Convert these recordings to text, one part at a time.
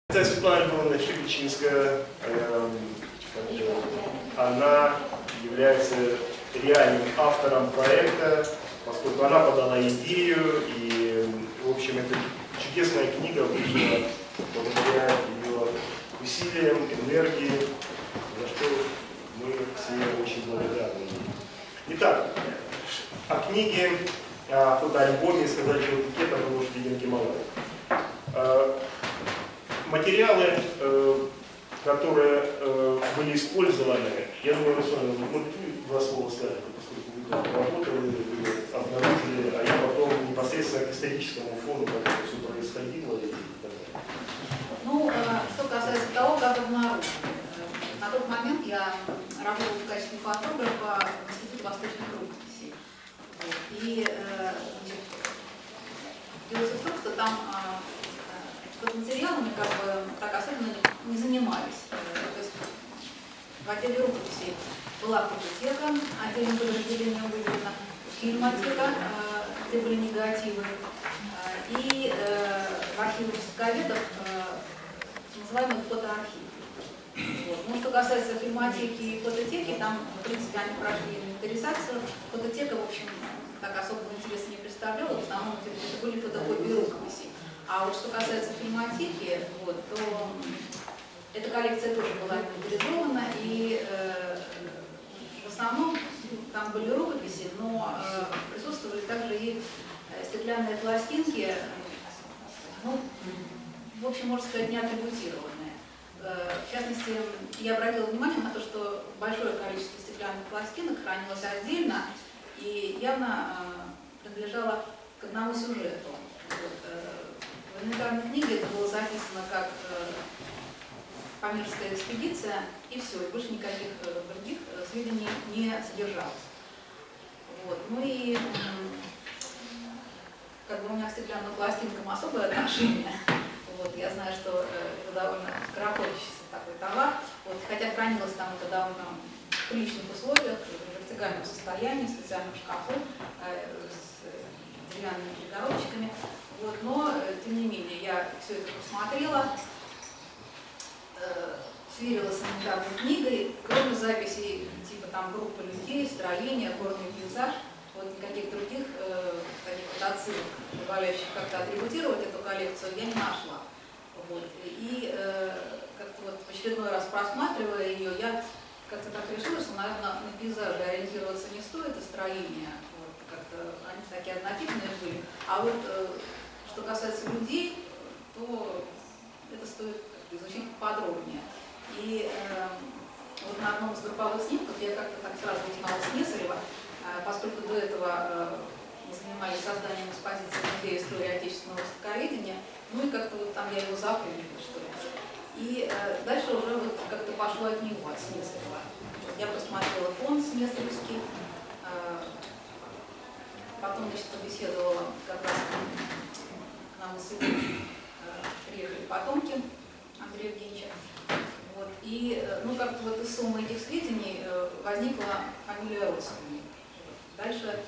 Это Светлана Альбовна Щебечинская. Она является реальным автором проекта, поскольку она подала идею, и, в общем, это чудесная книга вышла благодаря ее усилиям, энергии, за что мы все очень благодарны. Итак, о книге, о фотоальбоме «Сказать человеке» по лошади Гингемалая. Материалы, которые были использованы, я думаю, Руслан, два слова сказать, поскольку вы там работали, вы обнаружили, а я потом непосредственно к историческому фону, как это все происходило. И так далее. Ну, что касается того, как обнаружили. На тот момент я работала в качестве фотографа в Институте восточных рукописей. И дело в том, что там материалами как бы так особенно не занимались. То есть в отделе рукописей была фототека, отдельным подразделением выделена фильмотека, где были негативы, и в архиве востоковедов называемый фотоархив. Вот. Ну, что касается фильмотеки и фототеки, там, в принципе, они прошли инвентаризацию. Фототека, в общем, так особого интереса не представляла, в основном это были фотокопии рукописей. А вот что касается фильмотеки, вот, то эта коллекция тоже была инвентаризована, и в основном там были рукописи, но присутствовали также и стеклянные пластинки, ну, в общем, можно сказать, не атрибутированные. В частности, я обратила внимание на то, что большое количество стеклянных пластинок хранилось отдельно и явно принадлежало к одному сюжету. Вот, в инвентарной книге это было записано как памирская экспедиция, и все, и больше никаких других сведений не содержалось. Вот. Ну и как бы у меня к стеклянным пластинкам особое отношение. Вот, я знаю, что это довольно скоропортящийся такой товар, вот, хотя хранилось там это довольно в приличных условиях, в вертикальном состоянии, в специальном шкафу, с деревянными перегородочками. Вот, но, тем не менее, я все это посмотрела, сверила с инвентарной книгой, кроме записей типа там группы людей, строения, горный пейзаж, вот никаких других таких вот отсылок, позволяющих как-то атрибутировать эту коллекцию, я не нашла. Вот. И как-то вот в очередной раз просматривая ее, я как-то так решила, что, наверное, на пейзаже ориентироваться не стоит, и строения, вот, как-то они такие однотипные были. А вот что касается людей, то это стоит изучить подробнее. И вот на одном из групповых снимков я как-то так сразу узнала Снесарева, поскольку до этого мы занимались созданием экспозиции музея истории отечественного востоковедения, ну и как-то вот там я его запомнила, что ли. И дальше уже вот как-то пошло от него, от Снесарева. Я посмотрела фонд снесаревский, потом, значит, побеседовала как раз к нам из Сибири, приехали потомки Андрея Евгеньевича. Вот. И ну, как-то вот из суммы этих сведений возникла фамилия родственников. Дальше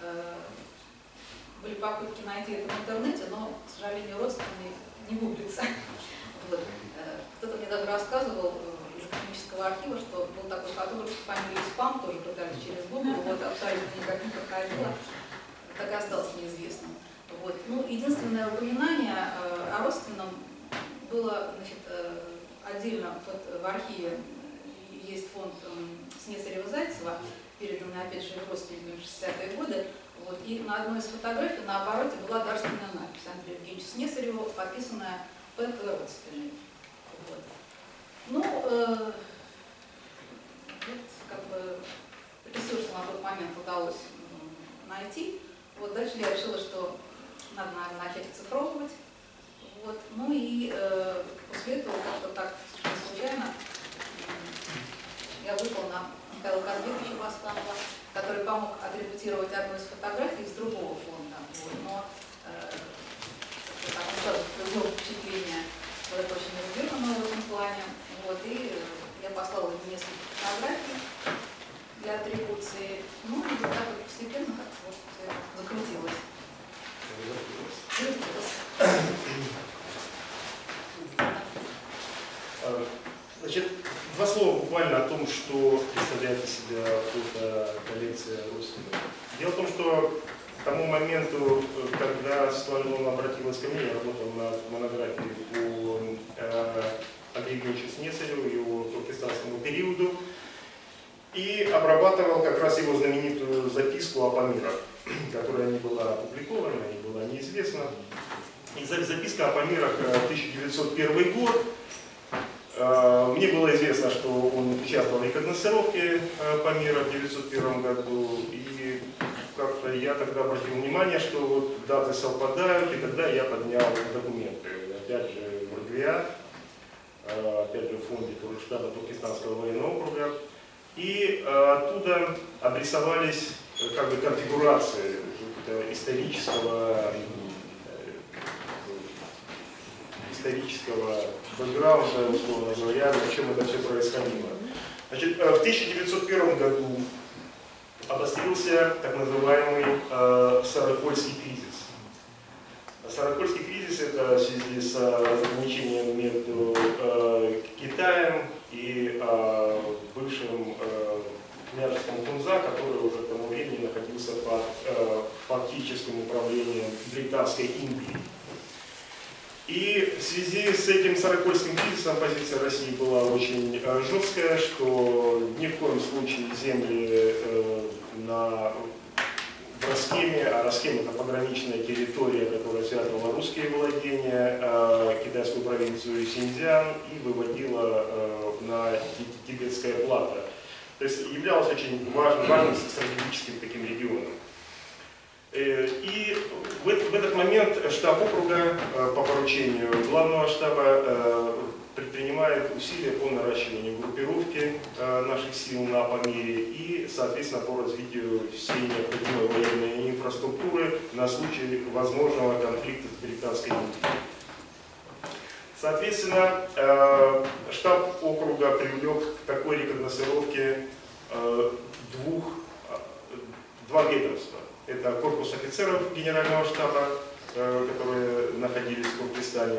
были попытки найти это в интернете, но, к сожалению, родственники не гуглится. Вот. Кто-то мне даже рассказывал из академического архива, что был такой фотограф по фамилии Спам, тоже пытались через Google, вот абсолютно никак не проходило, так и осталось неизвестным. Вот. Ну, единственное упоминание о родственном было, значит, отдельно вот в архиве есть фонд Снесарева-Зайцева, переданный, опять же, родственниками в 60-е годы. Вот. И на одной из фотографий на обороте была дарственная надпись Андрея Евгеньевича Снесарева, подписанная П.К. родственной. Вот. Ну, вот, как бы, ресурс на тот момент удалось найти. Вот дальше я решила, что надо, наверное, начать оцифровывать. Вот. Ну и после этого как-то так случайно я вышла на Михаила Казбековича Басканова, который помог атрибутировать одну из фотографий из другого фонда. Вот. Но сразу произвело впечатление, что это очень эрудированно в этом плане. Вот. И я послала ему несколько фотографий для атрибуции. Ну и вот так вот постепенно как вот все закрутилось. Значит, два слова буквально о том, что представляет из себя фотоколлекция Русского. Дело в том, что к тому моменту, когда Светлана Львовна обратилась ко мне, я работал над монографией по Андрею Евгеньевичу Снесареву, его туркестанскому периоду, и обрабатывал как раз его знаменитую записку о Памирах, которая не была опубликована, не была неизвестна. И записка о Памирах 1901 год. Мне было известно, что он участвовал в рекогносцировке Памира в 1901 году, и как-то я тогда обратил внимание, что вот даты совпадают, и тогда я поднял документы, опять же в РГВИА, опять же в фонде штаба Туркестанского военного округа, и оттуда обрисовались как бы конфигурации исторического бэкграунда, условно говоря, на чем это все происходило. Значит, в 1901 году обострился так называемый Сарапольский кризис. Сарапольский кризис — это в связи с разграничением между Китаем и бывшим княжеством Хунза, который уже к тому времени находился под фактическим управлением Британской Индии. И в связи с этим Сарапольским кризисом позиция России была очень жесткая, что ни в коем случае земли в Раскеме, а Раскем — это пограничная территория, которая связывала русские владения, китайскую провинцию Синьцзян и выводила на Тибетское плато. То есть являлась очень важным стратегическим таким регионом. И в этот момент штаб округа по поручению главного штаба предпринимает усилия по наращиванию группировки наших сил на Памире и, соответственно, по развитию всей необходимой военной инфраструктуры на случай возможного конфликта с Британской Индией. Соответственно, штаб округа привлек к такой рекогносцировке два ведомства. Это корпус офицеров генерального штаба, которые находились в Туркестане,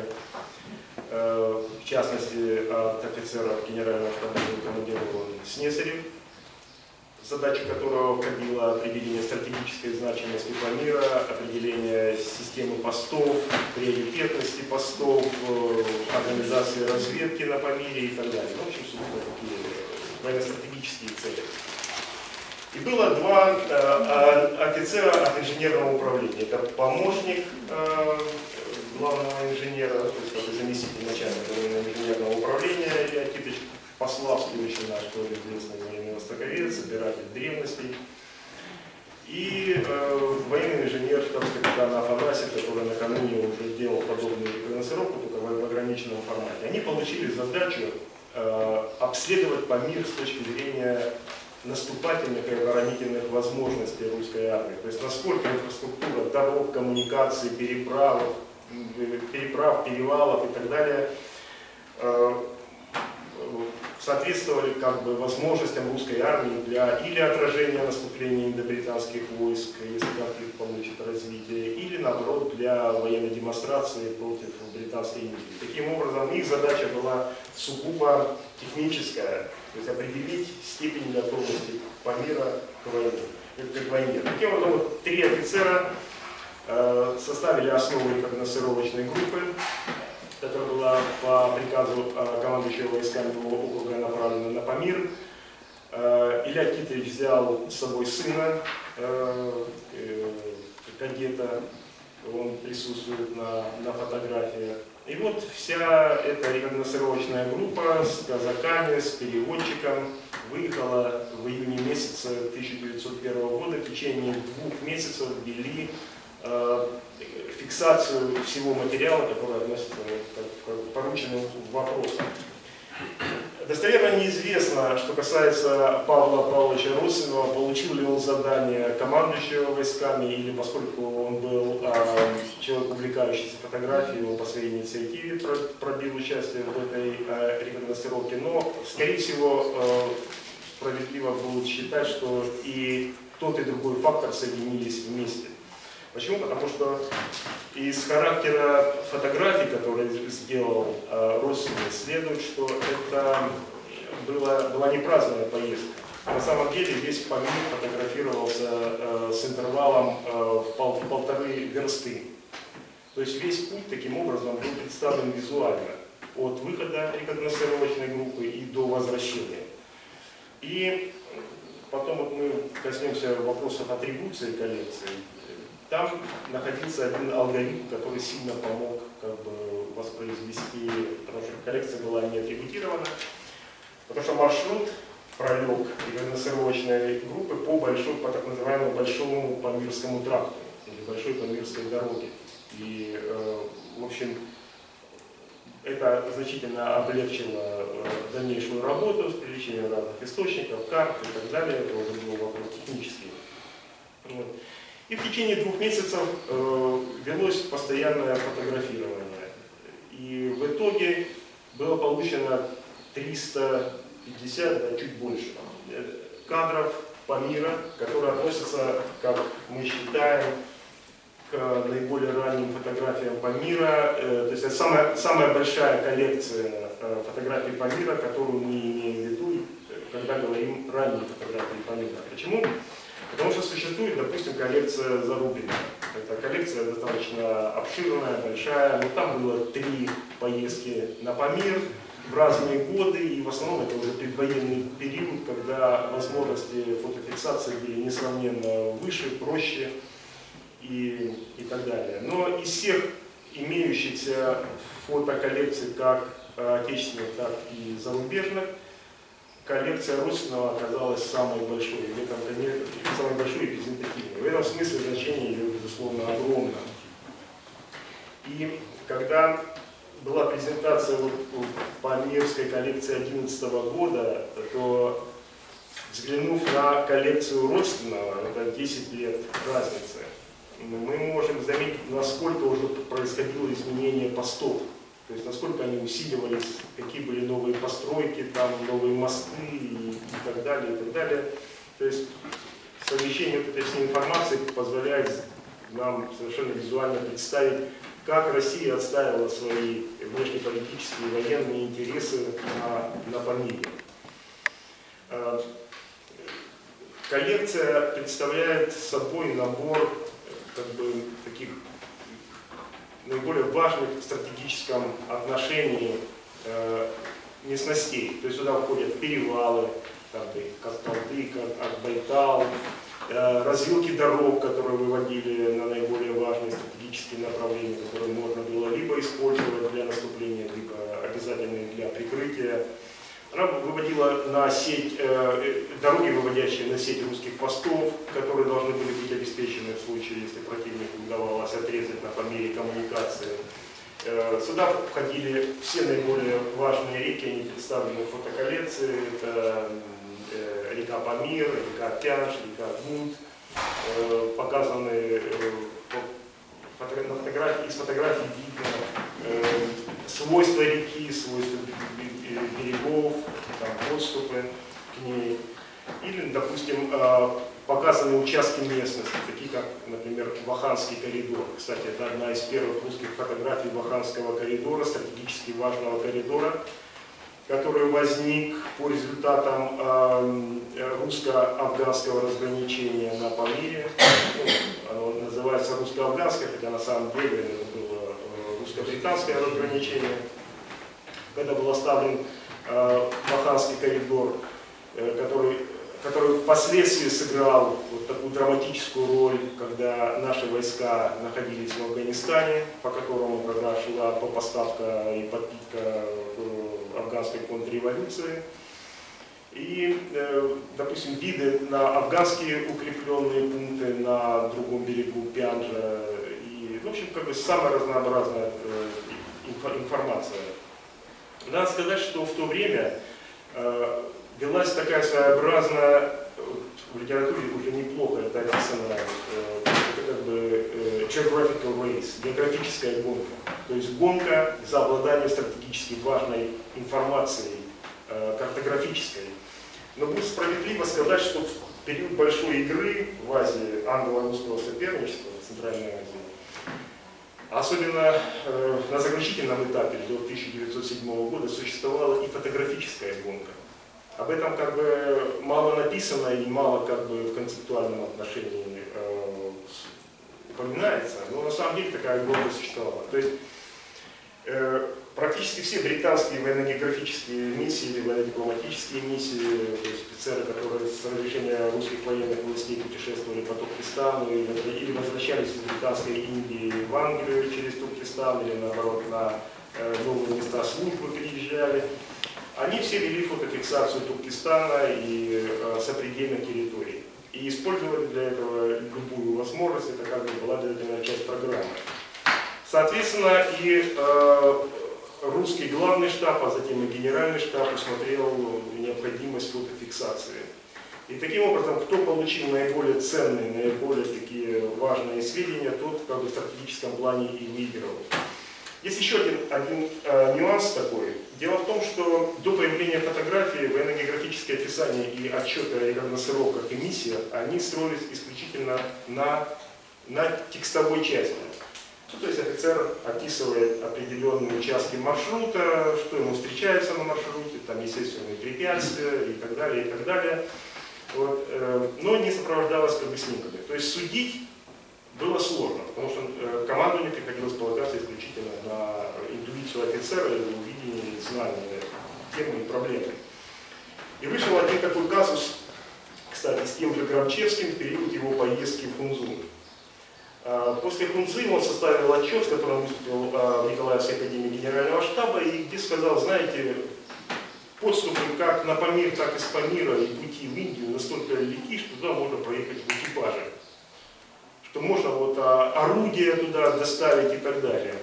в частности, от офицеров генерального штаба был командирован Снесарев, задача которого входила определение стратегической значимости Памира, определение системы постов, приоритетности постов, организации разведки на Памире и так далее. В общем, сугубо такие военно-стратегические цели. И было два офицера от инженерного управления. Это помощник главного инженера, то есть как заместитель начальника военно-инженерного управления Илья Китович Пославский, очень наш тоже известный военный востоковед, собиратель древностей. И военный инженер штабс-капитана Афанасьев, который накануне уже делал подобную рекогносцировку, только в ограниченном формате. Они получили задачу обследовать Памир с точки зрения наступательных и оборонительных возможностей русской армии. То есть насколько инфраструктура дорог, коммуникаций, переправ, перевалов и так далее соответствовали как бы возможностям русской армии для или отражения наступления индобританских войск, если конфликт получит развитие, или наоборот для военной демонстрации против британской Индии. Таким образом, их задача была сугубо техническая, то есть определить степень готовности Памира к войне. Таким образом, три офицера составили основу рекогносцировочной группы, которая была по приказу командующего войсками округа направлена на Памир. Илья Китович взял с собой сына, кадета, он присутствует на фотографии. И вот вся эта рекогносцировочная группа с казаками, с переводчиком выехала в июне месяце 1901 года. В течение 2 месяцев вели фиксацию всего материала, который относится к порученным вопросам. Достоверно неизвестно, что касается Павла Павловича Русинова, получил ли он задание командующего войсками, или поскольку он был человек, увлекающийся фотографией, он по своей инициативе пробил участие в этой рекогносцировке, но, скорее всего, справедливо будет считать, что и тот, и другой фактор соединились вместе. Почему? Потому что из характера фотографий, которые сделал Родственный, следует, что это была не праздная поездка. На самом деле весь Памир фотографировался с интервалом в 1,5 версты. То есть весь путь таким образом был представлен визуально, от выхода рекогносцировочной группы и до возвращения. И потом вот мы коснемся вопросов атрибуции коллекции. Там находился один алгоритм, который сильно помог воспроизвести, потому что коллекция была не атрибутирована, потому что маршрут пролег рекогносцировочной группы по так называемому Большому Памирскому тракту, или Большой Памирской дороге. И, в общем, это значительно облегчило дальнейшую работу с привлечением разных источников, карт и так далее. Это уже был вопрос технический. Вот. И в течение 2 месяцев велось постоянное фотографирование. И в итоге было получено 350, чуть больше, кадров Памира, которые относятся, как мы считаем, к наиболее ранним фотографиям Памира. То есть это самая большая коллекция фотографий Памира, которую мы имеем в виду, когда говорим ранние фотографии Памира. Почему? Потому что существует, допустим, коллекция Зарубина. Эта коллекция достаточно обширная, большая, но там было 3 поездки на Памир в разные годы, и в основном это уже предвоенный период, когда возможности фотофиксации были несравненно выше, проще и так далее. Но из всех имеющихся фотоколлекций, как отечественных, так и зарубежных, коллекция Родственного оказалась самой большой, в этом самой большой и презентативной. В этом смысле значение ее, безусловно, огромно. И когда была презентация Памирской коллекции 2011 года, то, взглянув на коллекцию Родственного, это 10 лет разницы, мы можем заметить, насколько уже происходило изменение постов. То есть насколько они усиливались, какие были новые постройки, там новые мосты и так далее, и так далее. То есть совмещение вот этой всей информации позволяет нам совершенно визуально представить, как Россия отстаивала свои внешнеполитические и военные интересы на Памире. Коллекция представляет собой набор таких наиболее важных в стратегическом отношении местностей. То есть сюда входят перевалы, Калтык, Акбайтал, развилки дорог, которые выводили на наиболее важные стратегические направления, которые можно было либо использовать для наступления, либо обязательные для прикрытия. Она выводила на сеть, дороги, выводящие на сеть русских постов, которые должны были быть обеспечены в случае, если противнику удавалось отрезать на Памире коммуникации. Сюда входили все наиболее важные реки, они представлены в фотоколлекции. Это река Памир, река Тянш, река Гунт. Показаны из фотографий видно свойства реки, свойства берегов, подступы к ней. Или, допустим, показаны участки местности, такие как, например, Ваханский коридор. Кстати, это одна из первых русских фотографий Ваханского коридора, стратегически важного коридора, который возник по результатам русско-афганского разграничения на Памире. Оно называется русско-афганское, хотя на самом деле это было русско-британское разграничение. Когда был оставлен Ваханский коридор, который впоследствии сыграл вот такую драматическую роль, когда наши войска находились в Афганистане, по которому когда шла поставка и подпитка афганской контрреволюции. И, допустим, виды на афганские укрепленные пункты на другом берегу Пянджа. И, в общем, самая разнообразная информация. Надо сказать, что в то время велась такая своеобразная, в литературе уже неплохо это описано, geographical race, географическая гонка. То есть гонка за обладание стратегически важной информацией, картографической. Но будет справедливо сказать, что период большой игры в Азии, англо-русского соперничества в Центральной Азии, особенно на заключительном этапе до 1907 года существовала и фотографическая гонка. Об этом как бы мало написано и мало как бы в концептуальном отношении упоминается, но на самом деле такая гонка существовала. То есть практически все британские военно-географические миссии или военно-дипломатические миссии, то есть офицеры, которые с разрешения русских военных властей путешествовали по Туркестану или возвращались из Британской Индии в Англию через Туркестан, или наоборот на новые места службы переезжали, они все вели фотофиксацию Туркестана и сопредельных территорий. И использовали для этого любую возможность, это как бы была обязательная часть программы. Соответственно, и русский главный штаб, а затем и генеральный штаб усмотрел необходимость фотофиксации. И таким образом, кто получил наиболее ценные, наиболее такие важные сведения, тот как бы в стратегическом плане и выиграл. Есть еще один нюанс такой. Дело в том, что до появления фотографии военно-географические описания и отчеты о рекогносцировках и миссиях, они строились исключительно на текстовой части. То есть офицер описывает определенные участки маршрута, что ему встречается на маршруте, там естественные препятствия и так далее, и так далее. Вот, но не сопровождалось как бы снимками. То есть судить было сложно, потому что командованию приходилось полагаться исключительно на интуицию офицера, его видение, знание темы и проблемы. И вышел один такой казус, кстати, с тем же Громчевским в период его поездки в Хунзу. После Хунзы он составил отчет, с которым выступил в Николаевской академии генерального штаба, и где сказал, знаете, подступы как на Памир, так и с Памира и пути в Индию настолько велики, что туда можно проехать в экипаже. Что можно вот орудия туда доставить и так далее.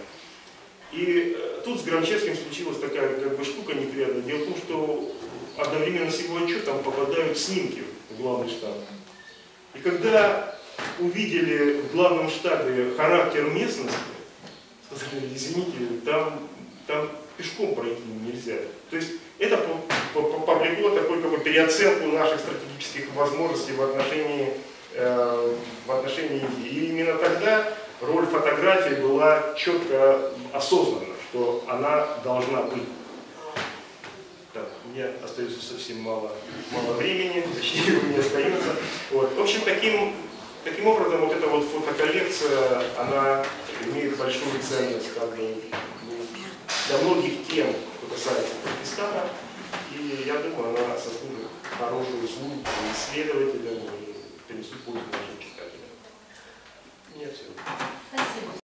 И тут с Громчевским случилась такая как бы штука неприятная. Дело в том, что одновременно с его отчетом попадают снимки в главный штаб. И когда увидели в главном штабе характер местности, сказали, извините, там пешком пройти нельзя. То есть это повлекло такую как бы переоценку наших стратегических возможностей в отношении Индии. И именно тогда роль фотографии была четко осознана, что она должна быть. Так, у меня остается совсем мало времени, точнее у меня остается. Вот. В общем, таким образом, вот эта вот фотоколлекция, она имеет большую ценность как бы, для многих тем, что касается Туркестана. И я думаю, она сослужит хорошую услугу исследователям и принесет пользу нашим читателям. Нет, все. Спасибо.